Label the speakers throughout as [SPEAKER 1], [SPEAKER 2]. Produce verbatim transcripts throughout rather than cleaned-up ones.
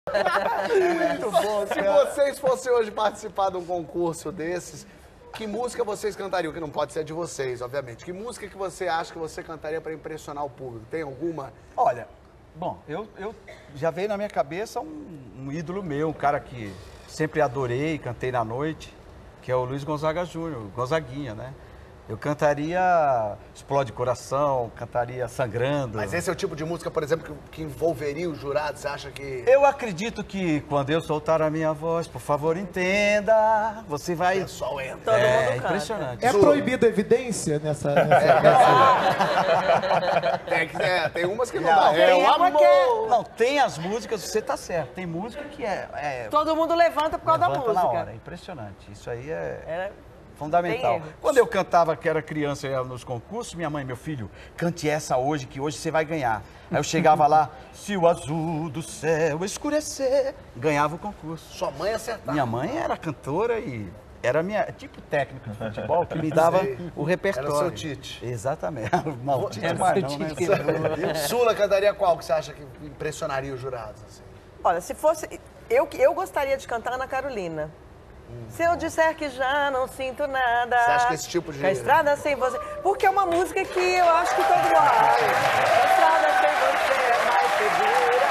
[SPEAKER 1] Muito bom,
[SPEAKER 2] Se vocês fossem hoje participar de um concurso desses, que música vocês cantariam? Que não pode ser de vocês, obviamente. Que música que você acha que você cantaria para impressionar o público? Tem alguma?
[SPEAKER 1] Olha, bom, eu, eu já veio na minha cabeça um, um ídolo meu, um cara que sempre adorei, cantei na noite, que é o Luiz Gonzaga Júnior, Gonzaguinha, né? Eu cantaria Explode Coração, cantaria Sangrando.
[SPEAKER 2] Mas esse é o tipo de música, por exemplo, que, que envolveria os jurados? Você acha que...
[SPEAKER 1] Eu acredito que quando eu soltar a minha voz, por favor, entenda, você vai...
[SPEAKER 2] O pessoal entra.
[SPEAKER 3] Todo
[SPEAKER 1] é
[SPEAKER 3] mundo canta.
[SPEAKER 1] impressionante.
[SPEAKER 4] É proibido evidência nessa... nessa, nessa...
[SPEAKER 2] Tem, que- é, tem umas que não,
[SPEAKER 1] Não,
[SPEAKER 2] dá. É
[SPEAKER 3] tem
[SPEAKER 2] o
[SPEAKER 3] uma
[SPEAKER 2] amor.
[SPEAKER 3] que é-
[SPEAKER 1] Não, tem as músicas, você tá certo, tem música que é... é
[SPEAKER 3] Todo mundo levanta por causa da
[SPEAKER 1] levanta
[SPEAKER 3] música.
[SPEAKER 1] na hora, é impressionante. Isso aí é...
[SPEAKER 3] Era...
[SPEAKER 1] fundamental.
[SPEAKER 3] Tem erro.
[SPEAKER 1] Quando eu cantava, que era criança, eu ia nos concursos, minha mãe, meu filho, cante essa hoje, que hoje você vai ganhar. Aí eu chegava lá, se o azul do céu escurecer, ganhava o concurso.
[SPEAKER 2] Sua mãe acertava.
[SPEAKER 1] Minha mãe era cantora e era minha tipo técnico de futebol que me dava
[SPEAKER 2] Sei.
[SPEAKER 1] o repertório.
[SPEAKER 2] Era o seu Tite.
[SPEAKER 1] Exatamente. Não, o Tite
[SPEAKER 3] Era o
[SPEAKER 1] mais
[SPEAKER 3] seu
[SPEAKER 1] não, né?
[SPEAKER 3] Tite.
[SPEAKER 2] Sula cantaria qual que você acha que impressionaria os jurados? Assim?
[SPEAKER 3] Olha, se fosse... Eu, eu gostaria de cantar Ana Carolina. Se eu disser que já não sinto nada...
[SPEAKER 2] Você acha que esse tipo de...
[SPEAKER 3] Que a estrada sem você... Porque é uma música que eu acho que todo mundo... Ai, a estrada sem você é mais segura.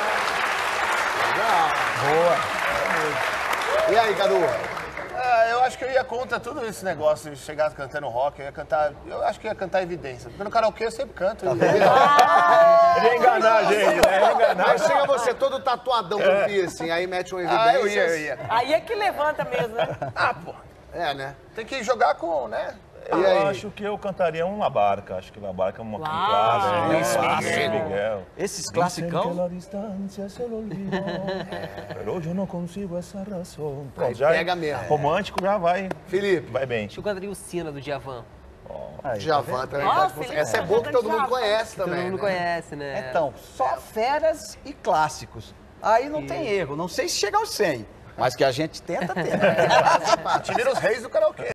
[SPEAKER 2] Boa. E aí, Cadu?
[SPEAKER 5] Ah, eu acho que eu ia contra tudo esse negócio de chegar cantando rock, eu ia cantar, eu acho que ia cantar Evidência, porque no karaokê eu sempre canto.
[SPEAKER 2] Tá
[SPEAKER 5] e-
[SPEAKER 2] vendo?
[SPEAKER 5] Ele ia enganar a gente, né? Ia enganar.
[SPEAKER 2] Aí chega você todo tatuadão com piercing, aí mete um evidências.
[SPEAKER 5] Ah, eu ia, eu ia.
[SPEAKER 3] Aí é que levanta mesmo, né?
[SPEAKER 5] Ah, pô,
[SPEAKER 2] É, né?
[SPEAKER 5] tem que jogar com, né?
[SPEAKER 2] E
[SPEAKER 6] Eu
[SPEAKER 2] aí?
[SPEAKER 6] acho que eu cantaria uma barca. Acho que uma barca é uma
[SPEAKER 3] Uau!
[SPEAKER 6] clássica.
[SPEAKER 1] Luiz
[SPEAKER 6] Luiz
[SPEAKER 1] Miguel.
[SPEAKER 6] Miguel.
[SPEAKER 1] Esses
[SPEAKER 6] Dicen que
[SPEAKER 1] classicão,
[SPEAKER 6] la distancia se lo olvidó, pero yo no consigo essa razón.
[SPEAKER 2] Aí
[SPEAKER 6] Pronto, já
[SPEAKER 2] pega mesmo.
[SPEAKER 6] romântico já vai,
[SPEAKER 2] Felipe,
[SPEAKER 6] vai bem.
[SPEAKER 7] Acho que eu cantaria o Sina do Djavan.
[SPEAKER 1] aí, tá
[SPEAKER 2] Djavan
[SPEAKER 1] vendo?
[SPEAKER 2] também.
[SPEAKER 3] Ó,
[SPEAKER 2] pode
[SPEAKER 3] Felipe,
[SPEAKER 2] funcionar. Essa é boa que todo mundo
[SPEAKER 3] Djavan.
[SPEAKER 2] conhece
[SPEAKER 7] Todo
[SPEAKER 2] também,
[SPEAKER 7] mundo
[SPEAKER 2] né?
[SPEAKER 7] conhece, né?
[SPEAKER 1] Então, só feras e clássicos. Aí não tem erro, não sei se chega aos cem, mas que a gente tenta ter. Né?
[SPEAKER 5] Te vira os reis do karaokê.